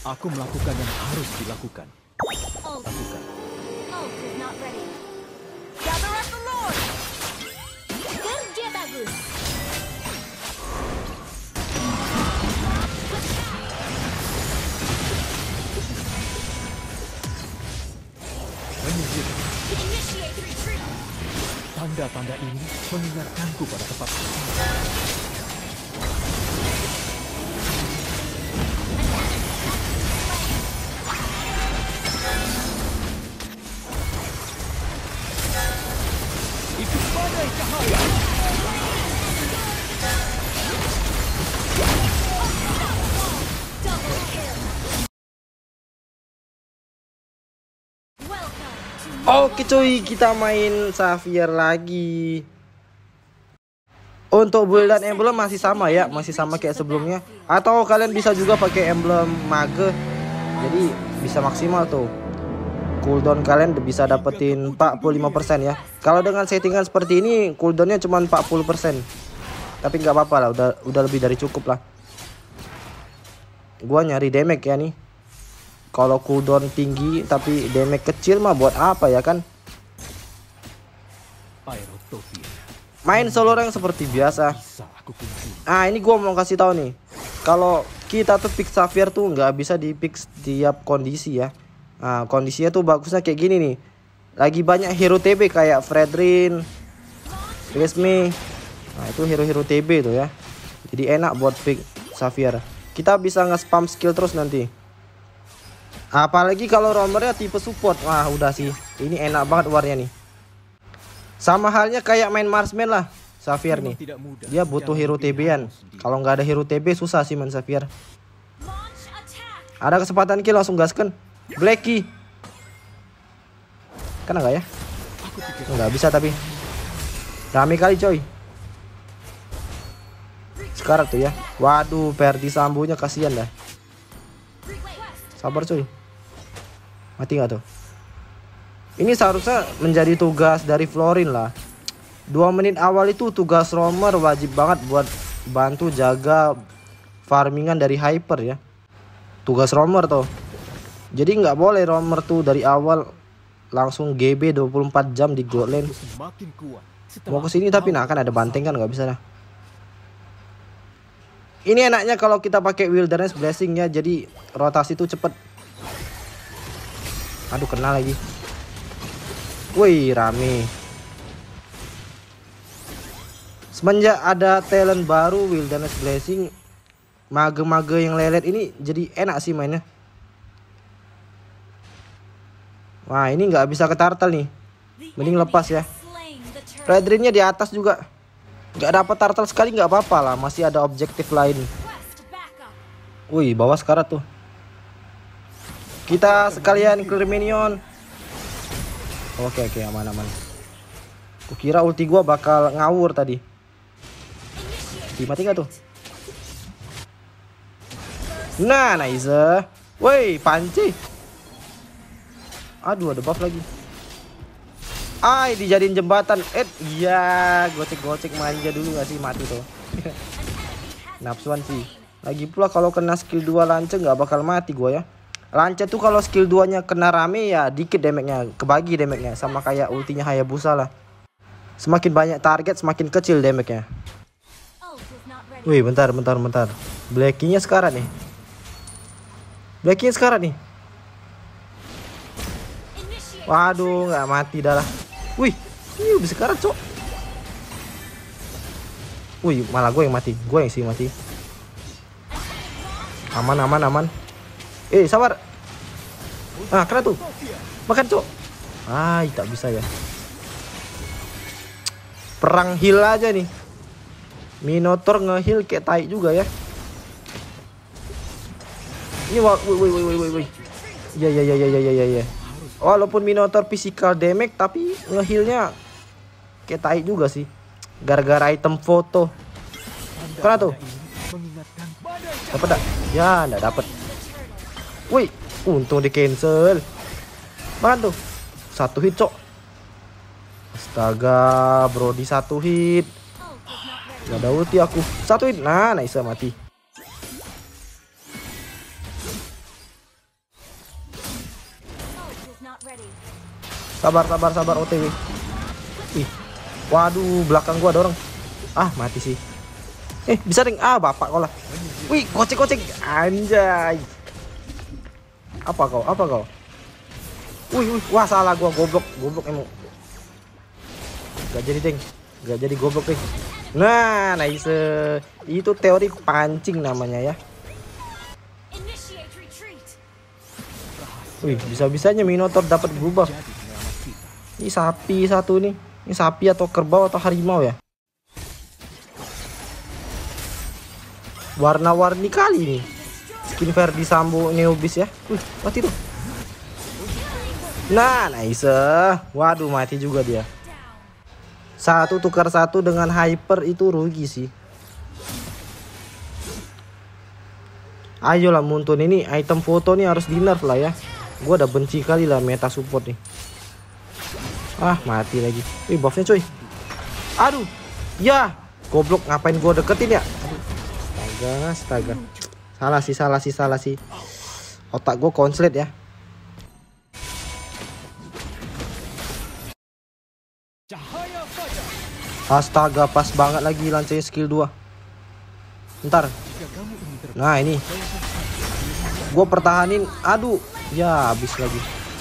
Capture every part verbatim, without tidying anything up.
Aku melakukan yang harus dilakukan. Ult. Lakukan. Ult is not ready. Gather up the Lord. Kerja bagus. Menyingkir. Initiate retreat. Tanda-tanda ini mengingatkanku pada tempat ini. Ikut badai cahaya. Double kill. Welcome to Oke cuy, kita main Xavier lagi. Untuk build dan emblem masih sama ya, masih sama kayak sebelumnya. Atau kalian bisa juga pakai emblem mage. Jadi bisa maksimal tuh. Cooldown kalian bisa dapetin empat puluh lima persen ya. Kalau dengan settingan seperti ini cooldownnya cuma empat puluh persen. Tapi nggak apa-apa lah, udah udah lebih dari cukup lah. Gua nyari damage ya nih. Kalau cooldown tinggi tapi damage kecil mah buat apa ya kan? Aerotopia. Main solo rank seperti biasa. Bisa aku kunjungi. Ah ini gua mau kasih tahu nih. Kalau kita tuh pick Xavier tuh nggak bisa di pick setiap kondisi ya. Nah kondisinya tuh bagusnya kayak gini nih. Lagi banyak hero T B kayak Fredrin, Resme. Nah itu hero-hero T B tuh ya. Jadi enak buat pick Xavier. Kita bisa nge-spam skill terus nanti. Apalagi kalau roamernya tipe support. Wah udah sih. Ini enak banget warnya nih. Sama halnya kayak main marksman lah Xavier nih. Tidak mudah. Dia butuh hero T B-an. Kalau nggak ada hero T B susah sih main Xavier. launch attack. Ada kesempatan kill langsung gaskan. Blacky. Kena nggak ya? Nggak bisa tapi. Rame kali coy. Sekarang tuh ya. Waduh, Perdi Sambunya kasihan dah. Sabar coy. Mati nggak tuh? Ini seharusnya menjadi tugas dari Florin lah. Dua menit awal itu tugas roamer wajib banget buat bantu jaga farmingan dari hyper ya. Tugas roamer tuh. Jadi nggak boleh roamer tuh dari awal langsung G B dua puluh empat jam di gold lane. Semakin kuat. Mau kesini tapi nah kan ada banteng kan nggak bisa lah. Ini enaknya kalau kita pakai Wilderness Blessing ya, jadi rotasi tuh cepet. Aduh kena lagi. Wih rame. Semenjak ada talent baru Wilderness Blessing, mage-mage yang lelet ini jadi enak sih mainnya. Wah ini nggak bisa ke turtle nih. Mending lepas ya. Redrinnya di atas juga. Nggak dapat turtle sekali nggak apa-apa lah, masih ada objektif lain. Wih bawah sekarat tuh. Kita sekalian clear minion. Oke oke aman aman. Kukira ulti gua bakal ngawur tadi. Ih, mati gak tuh? Nah nice. Woi panci. Aduh ada buff lagi. Ay dijadiin jembatan. Eh iya gocek-gocek manja dulu gak sih, mati tuh. Nafsuan sih. Lagi pula kalau kena skill dua lance nggak bakal mati gua ya. Lance tuh kalau skill dua nya kena rame ya dikit damage-nya, kebagi damage-nya sama kayak ultinya Hayabusa lah. Semakin banyak target semakin kecil damage-nya. Wih bentar bentar bentar. Blacky-nya sekarang nih. Blacky-nya sekarang nih. Waduh nggak mati dah lah. Wih, ini udah sekarang cok. Wih, malah gue yang mati, gue yang sih mati. Aman, aman, aman. Eh, sabar. Ah, kena tuh. Makan cok. Ah, tak bisa ya. Perang heal aja nih. Minotaur nge-heal kayak tai juga ya. Ini wah, wih, wih, wih, wih, wih. Ya, ya, ya, ya, ya, ya, ya. Walaupun Minotaur physical damage tapi nge-healnya kayak tai juga sih. Gara-gara item foto. Kena tuh. Dapat tak? Ya, enggak dapat. Wih, untung di cancel. Makan tuh. Satu hit, cok. Astaga, bro di satu hit. Gak ada ulti aku. Satu hit. Nah, nice mati. Wih, untung di cancel. Makan tuh. Satu hit, cok. Astaga, bro di satu hit. Gak ada ulti aku. Satu hit. Nah, nice mati. Sabar, sabar, sabar, O T W. Ih. Waduh, belakang gua ada orang. Ah, mati sih. Eh, bisa ring. Ah, bapak kau lah. Wih, kocek-kocek. Anjay. Apa kau? Apa kau? Wih, wih. Wah, salah gua, goblok. Goblok emang. Gak jadi, Deng. Gak jadi goblok, Deng. Nah, nice. Itu teori pancing namanya ya. Initiate retreat. Wih, bisa-bisanya Minotaur dapat berubah. Ini sapi satu nih. Ini sapi atau kerbau atau harimau ya? Warna-warni kali nih. Skin Verdi Sambo Neobis ya. Wih, mati tuh. Nah, nice. Waduh, mati juga dia. Satu tukar satu dengan hyper itu rugi sih. Ayolah Muntun, ini item foto nih harus di nerf lah ya. Gua udah benci kali lah meta support nih. Ah, mati lagi. Wih, buffnya coy. Aduh. Ya, goblok, ngapain gua deketin ya? Aduh. Astaga, astaga. Salah sih, salah sih, salah sih. Otak gua konslet ya. Cahaya fajar. Astaga, pas banget lagi lancenya skill dua. Ntar. Jika kamu ingin ter- Nah, ini. Gua pertahanin. Aduh. Ya, habis lagi.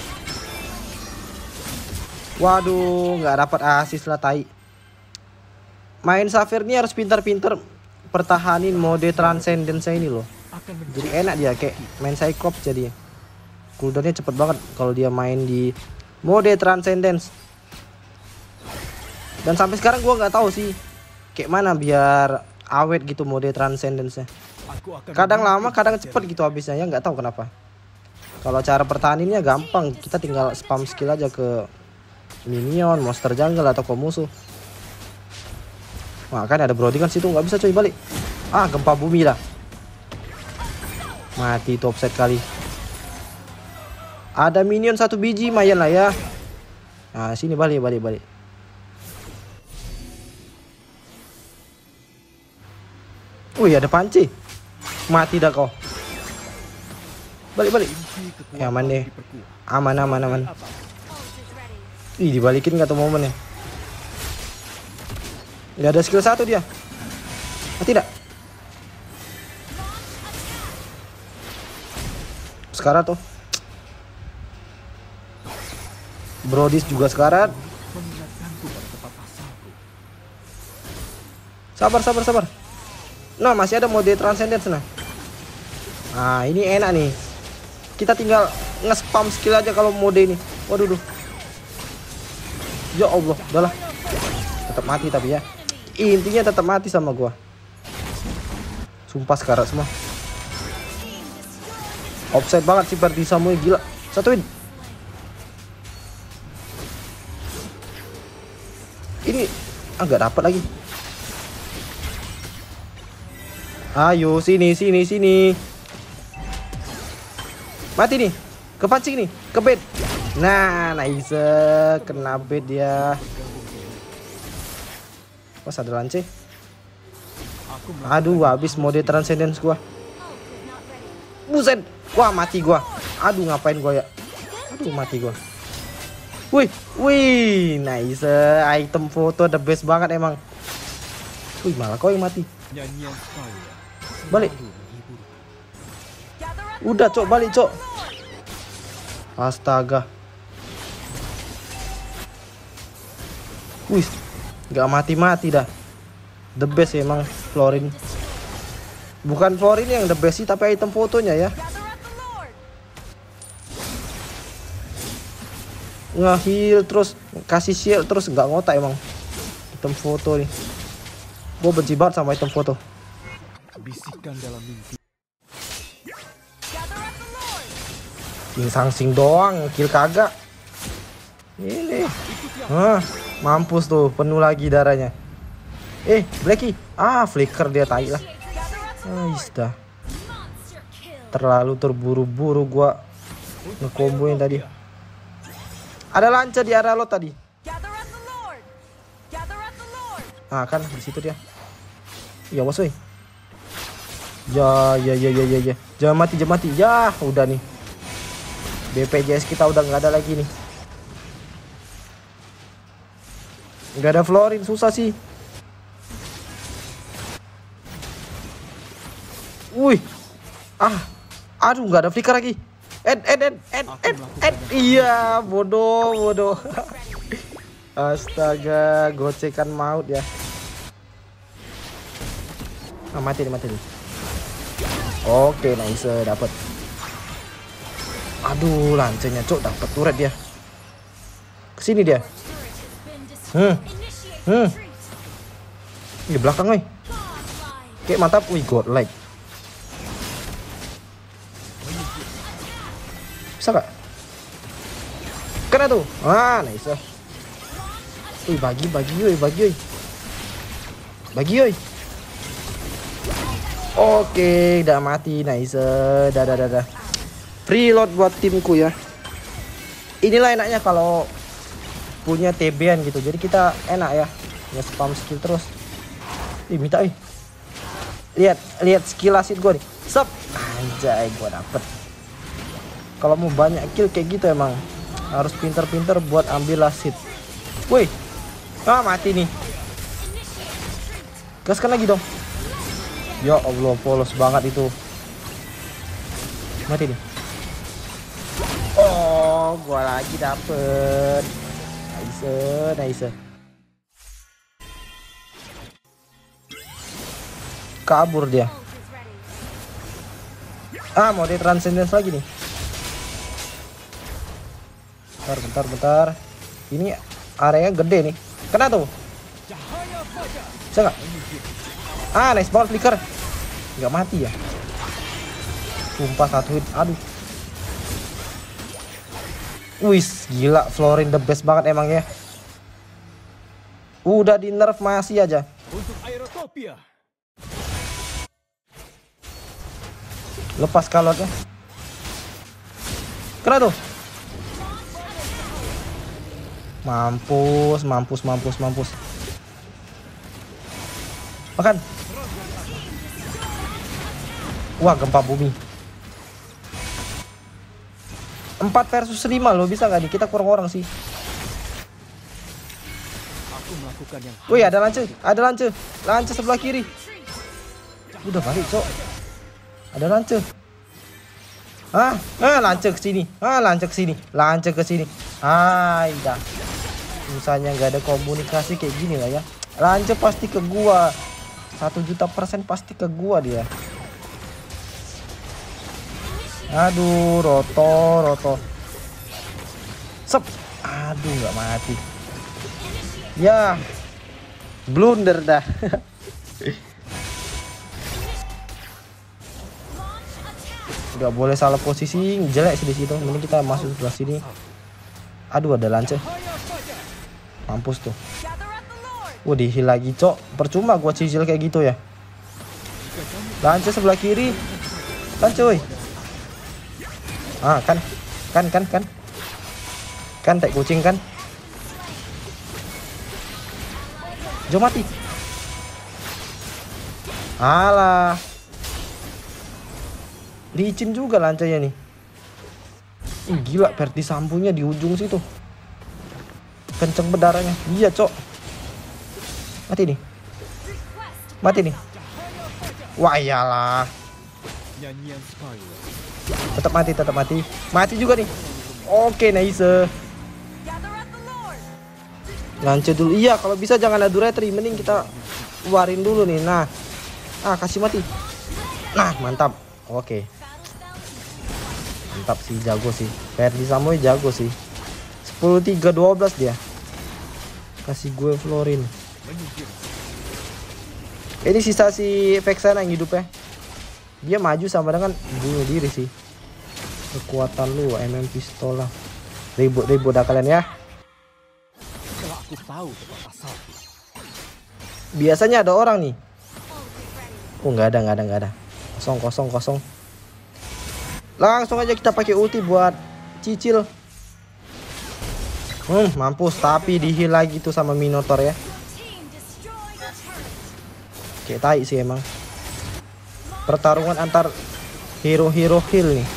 Waduh, nggak dapat assist lah tai. Main Xavier ini harus pintar-pintar pertahanin mode Transcendence ini loh. akan menjadi Jadi enak dia kayak main Cyclops jadi. Cooldownnya cepet banget kalau dia main di mode Transcendence. Dan sampai sekarang gua nggak tahu sih kayak mana biar awet gitu mode Transcendence-nya. aku akan Kadang lama, memimpin kadang jalan. cepet gitu habisnya ya, nggak tahu kenapa. Kalau cara pertahaninnya gampang, kita tinggal spam skill aja ke minion, monster jungle atau ke musuh. Wah, kan ada Brody kan situ, nggak bisa coy balik. Ah, gempa bumi lah. Mati top set kali. Ada minion satu biji, lumayan lah ya. Nah, sini balik, balik, balik. Wih, ada panci. Mati dah kau. Balik, balik. Inti kekuatan Ya, aman deh. diperkuat. Aman, aman, aman. Apa? Ult is ready. Ih, dibalikin nggak tuh momennya? Nggak ada skill satu dia. Oh, tidak. Sekarat tuh. Brodis juga sekarat. Mengingatkanku pada tempat asalku. Sabar, sabar, sabar. Nah, masih ada mode Transcendence nah. Nah, ini enak nih. Kita tinggal nge-spam skill aja kalau mode ini. Waduh, duh. Ya Allah, udahlah. Tetap mati tapi ya. Intinya tetap mati sama gua. Sumpah sekarat semua. Offside banget sih Verdi Sambo, gila. Satuin. Ini agak dapat lagi. Ayo sini sini sini. Mati nih. Kepancing nih, ke bed. Nah, nice. Kena bed dia. Pas ada lance. Aku Aduh, habis mode Transcendence gua. Ult is not ready. Buset. Wah, mati gua. Aduh, ngapain gua ya? Aduh, mati gua. Wih, wih, nice. Item foto the best banget emang. Wih, malah kau yang mati. nyanyian saya Balik. selalu menghibur. Gather up. Udah, Cok, balik, Cok. Astaga. Wih, nggak mati-mati dah. The best ya emang Florin. Bukan Florin yang the best sih, tapi item fotonya ya. Gather up the Lord. Nge-heal terus kasih shield terus nggak ngotak emang. Item foto nih. Gue benci banget sama item foto. Bisikan dalam mimpi. Gather up the Lord. King sangsing doang, kill kagak. Ini. Hah, mampus tuh, penuh lagi darahnya. Eh, Blacky. Ah, flicker dia tai lah. Gather up the Ah, dah. monster kill. Terlalu terburu-buru gua ngekomboin tadi. Ada lancar di arah lo tadi. Gather up the Lord. Gather up the Lord. Ah, kan di situ dia. Ya, bos woi. Ya, ya, ya, ya, ya, ya. Jangan mati, jangan mati. Ya, udah nih. B P J S kita udah nggak ada lagi nih. Nggak ada Florin, susah sih. Wih. Ah. Aduh, nggak ada flicker lagi. Ed, ed, ed, ed, ed, ed. Iya, bodoh, bodoh. Astaga, gocekan maut ya. Ah, mati nih, mati nih. Oke, nice, dapat. Aduh, lancenya cok, dapat turret dia. Kesini dia. Hmm. Hmm. Di belakang, woi. Oke, mantap. Wih, god like. Bisa gak? Kena tuh. Ah, nice. Wih, bagi, bagi, woi, bagi, woi. Bagi, woi. Oke, udah mati, nice. Dah, dah, dah, dah. Preload buat timku ya. Inilah enaknya kalau punya T B-an gitu. Jadi kita enak ya. Ya spam skill terus. Ih, minta ih. Lihat, lihat skill asid gue nih. Sep. Anjay, gue dapet. Kalau mau banyak kill kayak gitu emang harus pinter-pinter buat ambil asid. Woi. Ah, mati nih. Gaskan lagi dong. Ya Allah, polos banget itu. Mati nih. Oh, gua lagi dapet. Nice, nice. Kabur dia. Ah, mau di transcendence lagi nih. Bentar, bentar, bentar. Ini area gede nih. Kena tuh. Bisa nggak? Ah, nice banget flicker. Nggak mati ya. Sumpah satu hit. Aduh. Wis, gila. Florin the best banget emang ya. Udah di nerf masih aja. Untuk Aerotopia. Lepas kalotnya. Kena tuh. Mampus, mampus, mampus, mampus. Makan. Wah, gempa bumi. Empat versus lima loh, bisa gak nih? Kita kurang orang sih. Aku melakukan yang Wih, ada lance, ada lance. Lance sebelah kiri. Udah balik, cok. Ada lance. Ah, ah lance ke sini. Ah, lance ke sini. Lance ke sini. Ah, dah. Misalnya nggak ada komunikasi kayak gini lah ya. Lance pasti ke gua. Satu juta persen pasti ke gua dia. Aduh, roto, roto. Sep. Aduh, nggak mati. Ya, blunder dah. Nggak boleh salah posisi, jelek sih di situ. Mending kita masuk sebelah sini. Aduh, ada lance. Mampus tuh. Wah, di heal lagi, cok. Percuma gua cicil kayak gitu ya. Lance sebelah kiri. Lance, woi. Ah, kan. Kan, kan, kan. Kan, tai kucing kan. Jo mati. Alah. Licin juga lancenya nih. Ih, gila, Verdi Sambunya di ujung situ. Kenceng berdarahnya. Iya, cok. Mati nih. Mati nih. Wah, iyalah. nyanyian Spyro. Tetap mati, tetap mati. Mati juga nih. Oke, nice. Lance dulu. Iya, kalau bisa jangan ada retri. Mending kita keluarin dulu nih. Nah. Ah, kasih mati. Nah, mantap. Oke. Mantap sih, jago sih. Verdi Sambo jago sih. sepuluh tiga dua belas dia. Kasih gue Florin. Ini sisa si Vexana yang hidup ya. Dia maju sama dengan bunuh diri sih. Kekuatan lu M M pistola. Ribut-ribut dah kalian ya. Setelah aku tahu tempat asalku. Biasanya ada orang nih. Oh, nggak ada, nggak ada, nggak ada. Kosong, kosong, kosong. Langsung aja kita pakai ulti buat cicil. Hmm, mampus, tapi di-heal lagi tuh sama Minotaur ya. Kayak tai sih emang. Pertarungan antar hero-hero heal nih.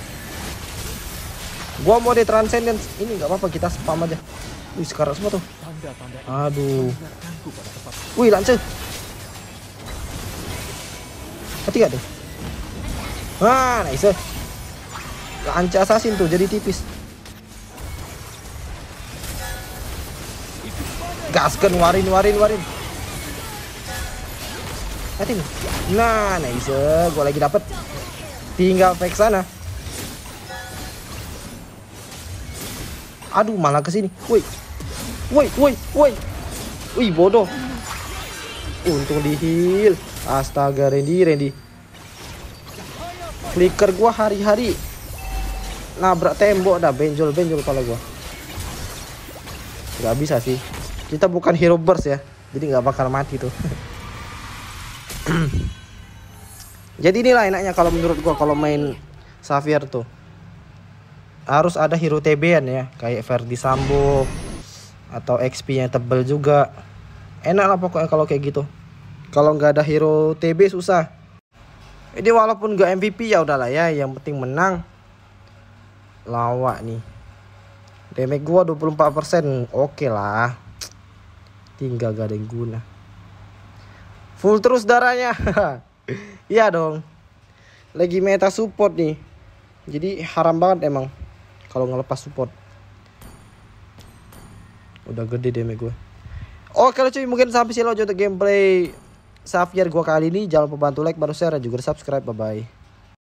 Gua mau di Transcendence. Ini nggak apa-apa, kita spam aja. Wih, sekarang semua tuh. Tanda-tanda ini Aduh. mengingatkanku pada tempat. Wih, Lancer. Mati gak tuh? Ah, nice. Lancer assassin tuh jadi tipis. Gaskan, warin, warin, warin. Mati nih. Nah, nice. Gue lagi dapet. Tinggal fake sana. Aduh, malah kesini. Woi, woi, woi, woi. Wih, bodoh. Untung di heal. Astaga, Randy, Randy. Flicker gua hari-hari nabrak tembok dah, benjol-benjol kalau gua. Gak bisa sih. Kita bukan hero burst ya. Jadi nggak bakal mati tuh. Jadi inilah enaknya kalau menurut gua kalau main Xavier tuh. Harus ada hero T B-an ya, kayak Verdi Sambo atau X P-nya tebel juga. Enak lah pokoknya kalau kayak gitu. Kalau nggak ada hero T B susah. Ini walaupun nggak M V P ya udahlah ya, yang penting menang. Lawak nih. Damage gua dua puluh empat persen. Oke lah. Tinggal gak ada yang guna. Full terus darahnya. Iya dong. Lagi meta support nih. Jadi haram banget emang kalau ngelepas support. Udah gede damage gue. Oke cuy, mungkin sampai sini aja untuk gameplay Xavier gue kali ini. Jangan lupa bantu like, baru share, dan juga subscribe. Bye bye.